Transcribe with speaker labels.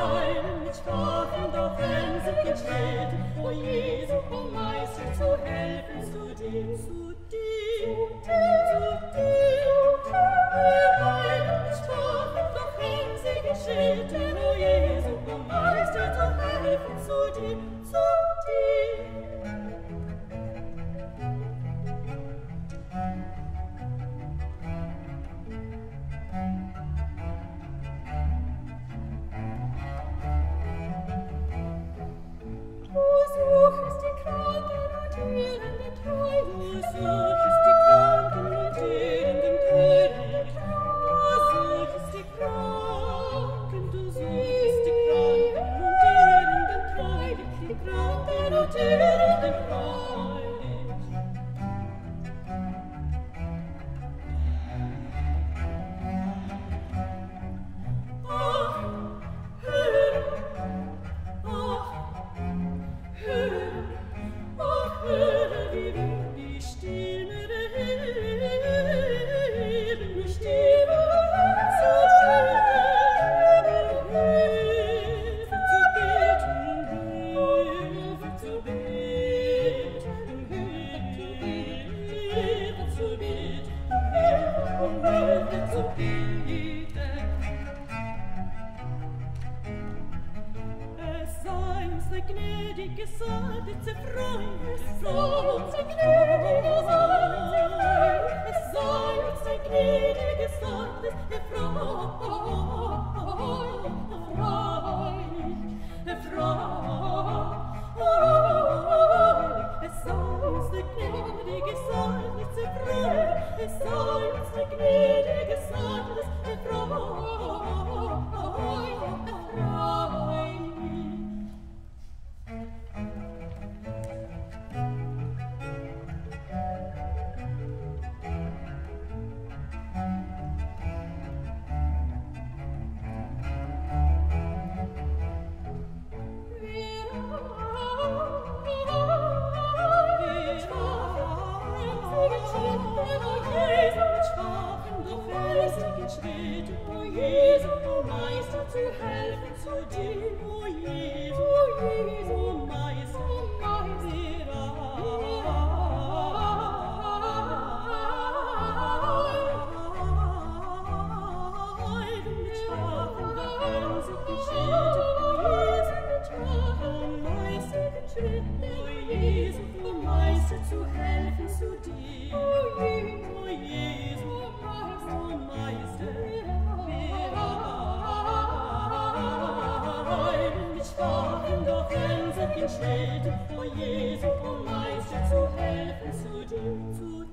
Speaker 1: heilen mit Sprachen, doch wenn sie in Schritten, o Jesu, o Meister, zu helfen zu dir, zu dir, zu dir. Wir heilen mit Sprachen, doch wenn sie in Schritten, o Jesu, o Meister, zu helfen zu dir, zu dir.
Speaker 2: Schritten, o Jesu, o Meister, zu helfen zu dir, zu